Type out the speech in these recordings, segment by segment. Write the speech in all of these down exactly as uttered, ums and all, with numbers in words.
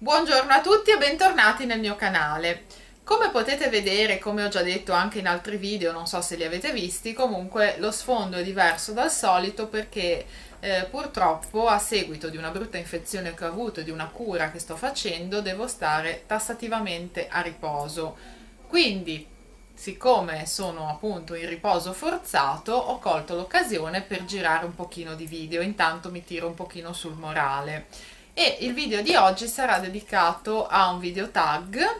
Buongiorno a tutti e bentornati nel mio canale. Come potete vedere, come ho già detto anche in altri video, non so se li avete visti, comunque lo sfondo è diverso dal solito perché eh, purtroppo a seguito di una brutta infezione che ho avuto e di una cura che sto facendo devo stare tassativamente a riposo. Quindi, siccome sono appunto in riposo forzato, ho colto l'occasione per girare un pochino di video, intanto mi tiro un pochino sul morale. E il video di oggi sarà dedicato a un video tag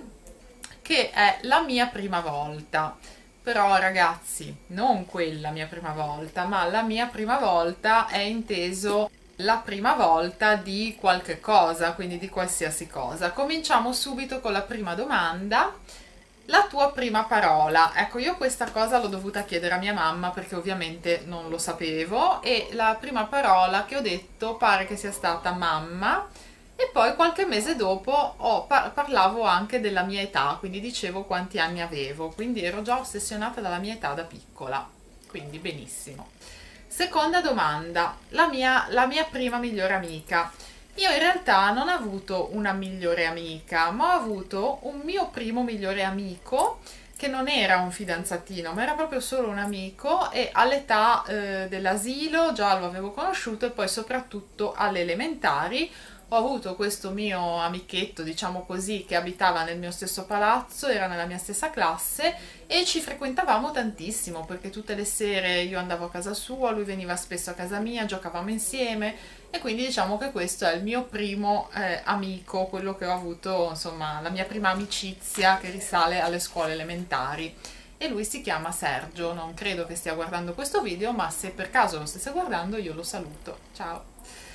che è la mia prima volta. Però ragazzi, non quella mia prima volta, ma la mia prima volta è inteso la prima volta di qualche cosa, quindi di qualsiasi cosa. Cominciamo subito con la prima domanda. La tua prima parola. Ecco, io questa cosa l'ho dovuta chiedere a mia mamma perché ovviamente non lo sapevo, e la prima parola che ho detto pare che sia stata mamma, e poi qualche mese dopo ho, par parlavo anche della mia età, quindi dicevo quanti anni avevo, quindi ero già ossessionata dalla mia età da piccola, quindi benissimo. Seconda domanda, la mia, la mia prima migliore amica. Io in realtà non ho avuto una migliore amica, ma ho avuto un mio primo migliore amico che non era un fidanzatino, ma era proprio solo un amico, e all'età eh, dell'asilo già lo avevo conosciuto, e poi soprattutto alle elementari ho avuto questo mio amichetto, diciamo così, che abitava nel mio stesso palazzo, era nella mia stessa classe e ci frequentavamo tantissimo perché tutte le sere io andavo a casa sua, lui veniva spesso a casa mia, giocavamo insieme, e quindi diciamo che questo è il mio primo eh, amico, quello che ho avuto, insomma, la mia prima amicizia che risale alle scuole elementari. E lui si chiama Sergio, non credo che stia guardando questo video, ma se per caso lo stesse guardando io lo saluto. Ciao!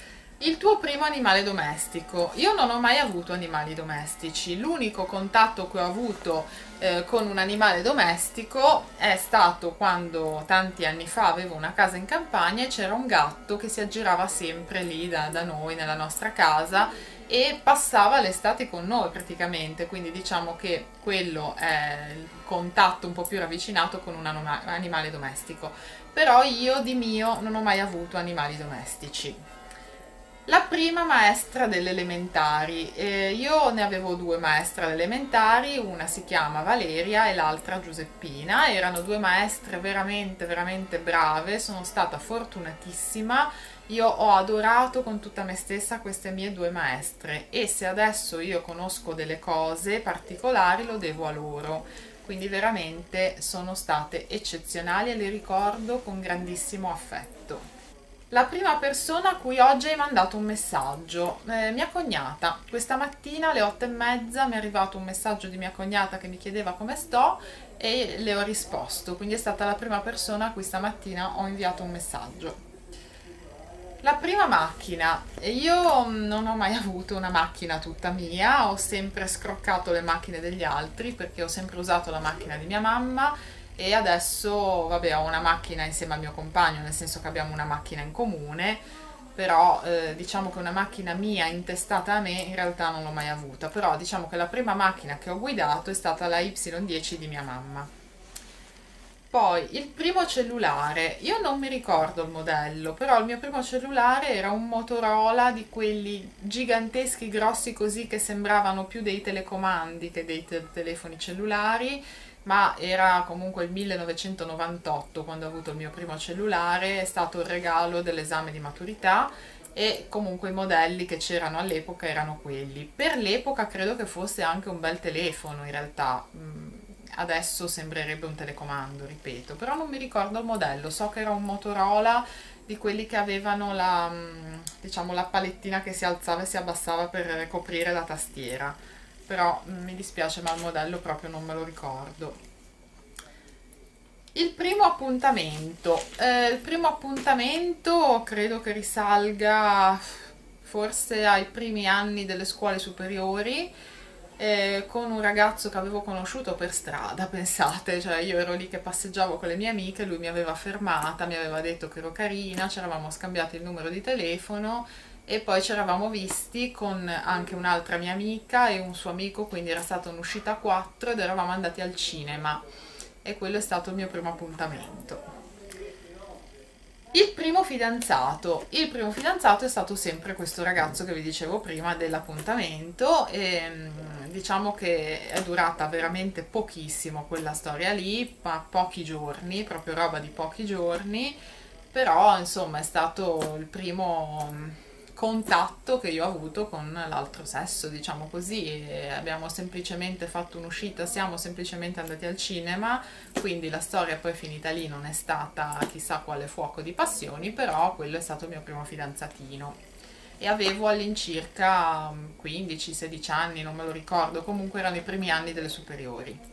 Il tuo primo animale domestico. Io non ho mai avuto animali domestici, l'unico contatto che ho avuto eh, con un animale domestico è stato quando tanti anni fa avevo una casa in campagna e c'era un gatto che si aggirava sempre lì da, da noi, nella nostra casa, e passava l'estate con noi praticamente, quindi diciamo che quello è il contatto un po' più ravvicinato con un animale domestico. Però io di mio non ho mai avuto animali domestici. La prima maestra delle elementari. Eh, io ne avevo due maestre alle elementari, una si chiama Valeria e l'altra Giuseppina. Erano due maestre veramente veramente brave, sono stata fortunatissima. Io ho adorato con tutta me stessa queste mie due maestre, e se adesso io conosco delle cose particolari lo devo a loro. Quindi veramente sono state eccezionali e le ricordo con grandissimo affetto. La prima persona a cui oggi hai mandato un messaggio, eh, mia cognata. Questa mattina alle otto e mezza mi è arrivato un messaggio di mia cognata che mi chiedeva come sto e le ho risposto, quindi è stata la prima persona a cui stamattina ho inviato un messaggio. La prima macchina. Io non ho mai avuto una macchina tutta mia, ho sempre scroccato le macchine degli altri perché ho sempre usato la macchina di mia mamma. E adesso, vabbè, ho una macchina insieme al mio compagno, nel senso che abbiamo una macchina in comune, però eh, diciamo che una macchina mia intestata a me in realtà non l'ho mai avuta. Però diciamo che la prima macchina che ho guidato è stata la Y dieci di mia mamma. Poi il primo cellulare, io non mi ricordo il modello, però il mio primo cellulare era un Motorola di quelli giganteschi, grossi così, che sembravano più dei telecomandi che dei te telefoni cellulari, ma era comunque il millenovecentonovantotto quando ho avuto il mio primo cellulare, è stato il regalo dell'esame di maturità, e comunque i modelli che c'erano all'epoca erano quelli. Per l'epoca credo che fosse anche un bel telefono in realtà, adesso sembrerebbe un telecomando, ripeto, però non mi ricordo il modello, so che era un Motorola di quelli che avevano la, diciamo, la palettina che si alzava e si abbassava per coprire la tastiera. Però mi dispiace, ma il modello proprio non me lo ricordo. Il primo appuntamento. Eh, il primo appuntamento credo che risalga forse ai primi anni delle scuole superiori, eh, con un ragazzo che avevo conosciuto per strada, pensate, cioè io ero lì che passeggiavo con le mie amiche, lui mi aveva fermata, mi aveva detto che ero carina, ci eravamo scambiati il numero di telefono, e poi ci eravamo visti con anche un'altra mia amica e un suo amico, quindi era stata un'uscita a quattro ed eravamo andati al cinema, e quello è stato il mio primo appuntamento. Il primo fidanzato. Il primo fidanzato è stato sempre questo ragazzo che vi dicevo prima dell'appuntamento e mm, diciamo che è durata veramente pochissimo quella storia lì, ma pochi giorni, proprio roba di pochi giorni, però insomma è stato il primo mm, contatto che io ho avuto con l'altro sesso, diciamo così, e abbiamo semplicemente fatto un'uscita, siamo semplicemente andati al cinema, quindi la storia poi è finita lì, non è stata chissà quale fuoco di passioni, però quello è stato il mio primo fidanzatino. E avevo all'incirca quindici sedici anni, non me lo ricordo, comunque erano i primi anni delle superiori.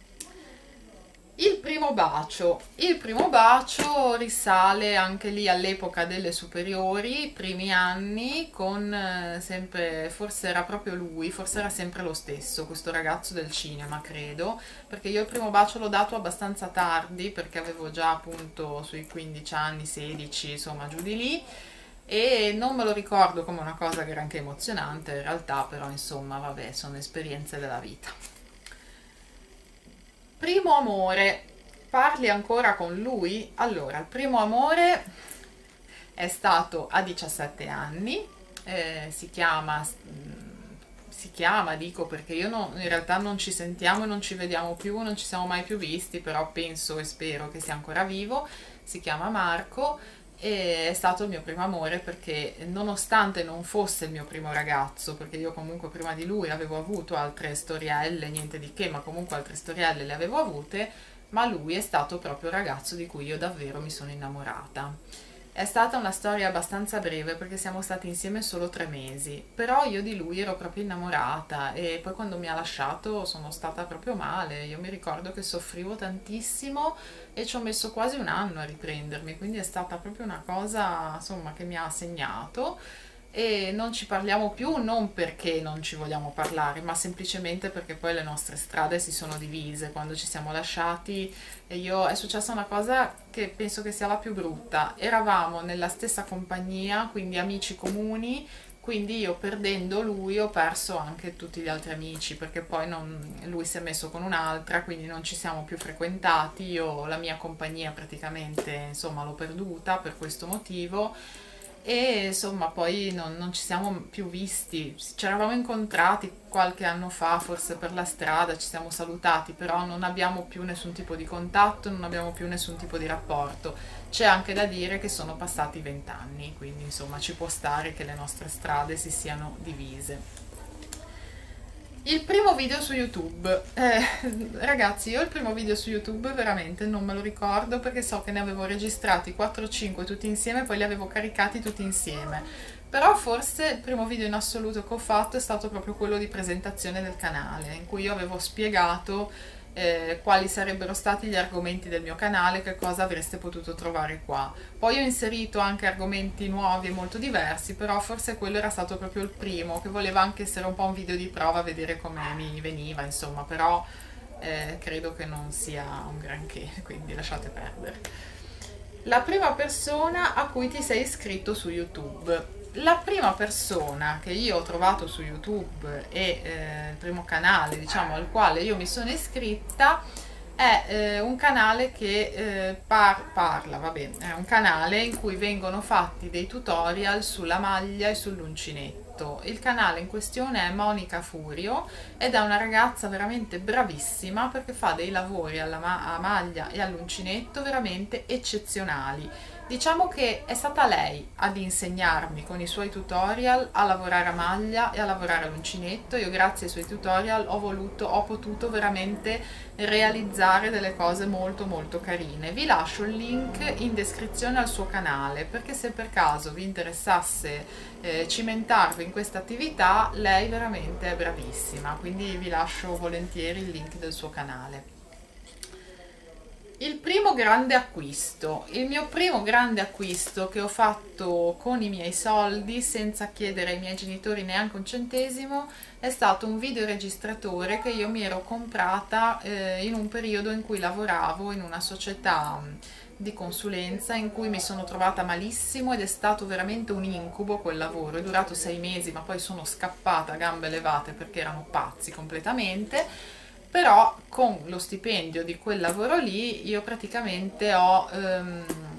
Il primo bacio. Il primo bacio risale anche lì all'epoca delle superiori, primi anni, con eh, sempre, forse era proprio lui, forse era sempre lo stesso, questo ragazzo del cinema, credo, perché io il primo bacio l'ho dato abbastanza tardi, perché avevo già appunto sui quindici anni, sedici, insomma giù di lì, e non me lo ricordo come una cosa granché emozionante, in realtà però insomma vabbè, sono esperienze della vita. Primo amore, parli ancora con lui? Allora, il primo amore è stato a diciassette anni, eh, si chiama, si chiama, dico perché io no, in realtà non ci sentiamo e non ci vediamo più, non ci siamo mai più visti, però penso e spero che sia ancora vivo, si chiama Marco. E è stato il mio primo amore perché nonostante non fosse il mio primo ragazzo, perché io comunque prima di lui avevo avuto altre storielle, niente di che, ma comunque altre storielle le avevo avute, ma lui è stato proprio il ragazzo di cui io davvero mi sono innamorata. È stata una storia abbastanza breve perché siamo stati insieme solo tre mesi, però io di lui ero proprio innamorata e poi quando mi ha lasciato sono stata proprio male. Io mi ricordo che soffrivo tantissimo e ci ho messo quasi un anno a riprendermi, quindi è stata proprio una cosa, insomma, che mi ha segnato. E non ci parliamo più non perché non ci vogliamo parlare, ma semplicemente perché poi le nostre strade si sono divise. Quando ci siamo lasciati e io è successa una cosa che penso che sia la più brutta. Eravamo nella stessa compagnia, quindi amici comuni, quindi io perdendo lui ho perso anche tutti gli altri amici, perché poi non, lui si è messo con un'altra, quindi non ci siamo più frequentati. Io la mia compagnia praticamente, insomma, l'ho perduta per questo motivo. E insomma poi non, non ci siamo più visti, ci eravamo incontrati qualche anno fa, forse per la strada, ci siamo salutati, però non abbiamo più nessun tipo di contatto, non abbiamo più nessun tipo di rapporto. C'è anche da dire che sono passati vent'anni, quindi insomma ci può stare che le nostre strade si siano divise. Il primo video su YouTube, eh, ragazzi, io il primo video su YouTube veramente non me lo ricordo perché so che ne avevo registrati quattro o cinque tutti insieme e poi li avevo caricati tutti insieme. Però forse il primo video in assoluto che ho fatto è stato proprio quello di presentazione del canale, in cui io avevo spiegato eh, quali sarebbero stati gli argomenti del mio canale, che cosa avreste potuto trovare qua. Poi ho inserito anche argomenti nuovi e molto diversi, però forse quello era stato proprio il primo, che voleva anche essere un po' un video di prova, vedere come mi veniva, insomma, però eh, credo che non sia un granché, quindi lasciate perdere. La prima persona a cui ti sei iscritto su YouTube. La prima persona che io ho trovato su YouTube e eh, il primo canale, diciamo, al quale io mi sono iscritta è eh, un canale che eh, par parla, vabbè, è un canale in cui vengono fatti dei tutorial sulla maglia e sull'uncinetto. Il canale in questione è Monica Furio ed è una ragazza veramente bravissima perché fa dei lavori alla ma a maglia e all'uncinetto veramente eccezionali. Diciamo che è stata lei ad insegnarmi con i suoi tutorial a lavorare a maglia e a lavorare all'uncinetto. Io grazie ai suoi tutorial ho voluto, ho potuto veramente realizzare delle cose molto molto carine. Vi lascio il link in descrizione al suo canale perché se per caso vi interessasse eh, cimentarvi in questa attività, lei veramente è bravissima, quindi vi lascio volentieri il link del suo canale. Il primo grande acquisto, il mio primo grande acquisto che ho fatto con i miei soldi senza chiedere ai miei genitori neanche un centesimo è stato un videoregistratore che io mi ero comprata eh, in un periodo in cui lavoravo in una società di consulenza in cui mi sono trovata malissimo ed è stato veramente un incubo quel lavoro, è durato sei mesi ma poi sono scappata a gambe levate perché erano pazzi completamente. Però con lo stipendio di quel lavoro lì io praticamente ho ehm,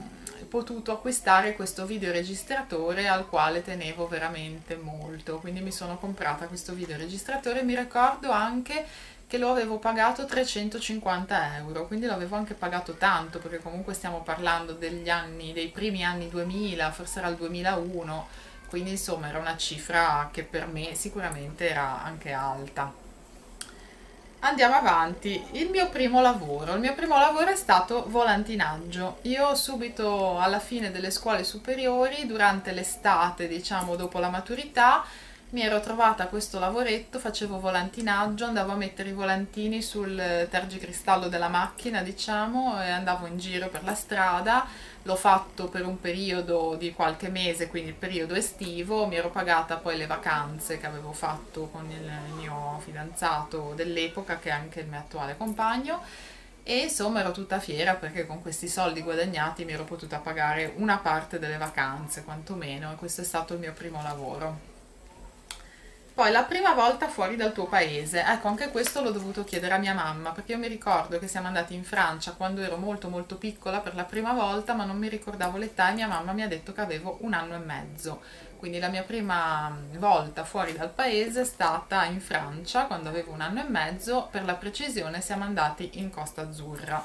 potuto acquistare questo videoregistratore al quale tenevo veramente molto, quindi mi sono comprata questo videoregistratore. Mi ricordo anche che lo avevo pagato trecentocinquanta euro, quindi l'avevo anche pagato tanto, perché comunque stiamo parlando degli anni, dei primi anni duemila, forse era il duemilauno, quindi insomma era una cifra che per me sicuramente era anche alta. Andiamo avanti. Il mio primo lavoro. Il mio primo lavoro è stato volantinaggio. Io subito alla fine delle scuole superiori, durante l'estate, diciamo dopo la maturità, mi ero trovata questo lavoretto, facevo volantinaggio, andavo a mettere i volantini sul tergicristallo della macchina, diciamo, e andavo in giro per la strada. L'ho fatto per un periodo di qualche mese, quindi il periodo estivo. Mi ero pagata poi le vacanze che avevo fatto con il mio fidanzato dell'epoca, che è anche il mio attuale compagno, e insomma ero tutta fiera perché con questi soldi guadagnati mi ero potuta pagare una parte delle vacanze, quantomeno, e questo è stato il mio primo lavoro. Poi la prima volta fuori dal tuo paese, ecco, anche questo l'ho dovuto chiedere a mia mamma, perché io mi ricordo che siamo andati in Francia quando ero molto molto piccola per la prima volta, ma non mi ricordavo l'età, e mia mamma mi ha detto che avevo un anno e mezzo. Quindi la mia prima volta fuori dal paese è stata in Francia quando avevo un anno e mezzo, per la precisione siamo andati in Costa Azzurra.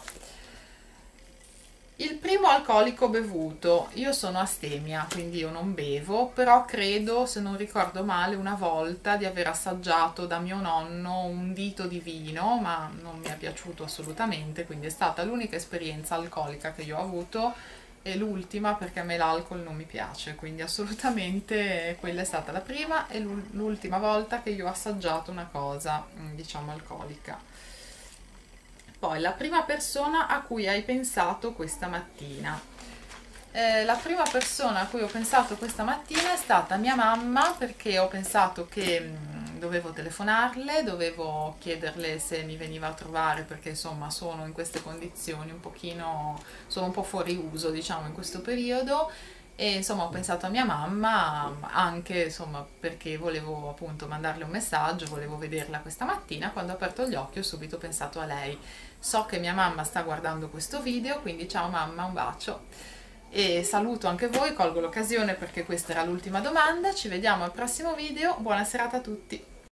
Il primo alcolico bevuto, io sono astemia, quindi io non bevo, però credo, se non ricordo male, una volta di aver assaggiato da mio nonno un dito di vino, ma non mi è piaciuto assolutamente, quindi è stata l'unica esperienza alcolica che io ho avuto, e l'ultima perché a me l'alcol non mi piace, quindi assolutamente quella è stata la prima e l'ultima volta che io ho assaggiato una cosa, diciamo, alcolica. Poi la prima persona a cui hai pensato questa mattina. Eh, la prima persona a cui ho pensato questa mattina è stata mia mamma, perché ho pensato che mh, dovevo telefonarle, dovevo chiederle se mi veniva a trovare, perché insomma sono in queste condizioni un pochino, sono un po' fuori uso, diciamo, in questo periodo. E insomma ho pensato a mia mamma anche, insomma, perché volevo appunto mandarle un messaggio, volevo vederla questa mattina. Quando ho aperto gli occhi ho subito pensato a lei. So che mia mamma sta guardando questo video, quindi ciao mamma, un bacio, e saluto anche voi, colgo l'occasione perché questa era l'ultima domanda. Ci vediamo al prossimo video, buona serata a tutti.